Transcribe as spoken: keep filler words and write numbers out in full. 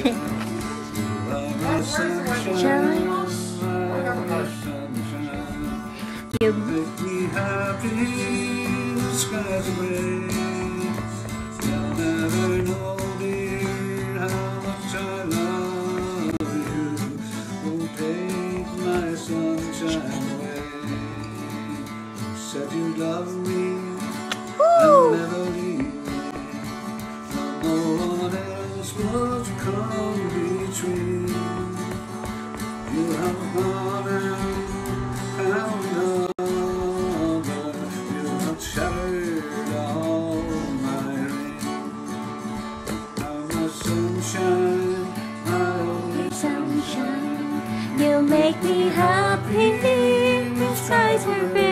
Sunshine, you make me happy. The skies are gray. You'll never know, dear, how much I love you. Won't take my sunshine away. You said you love me and never leave me. No one else would come between. You have gone and found another. You have shattered all my dreams. I'm my sunshine, my only sunshine. You make me happy. The skies are blue.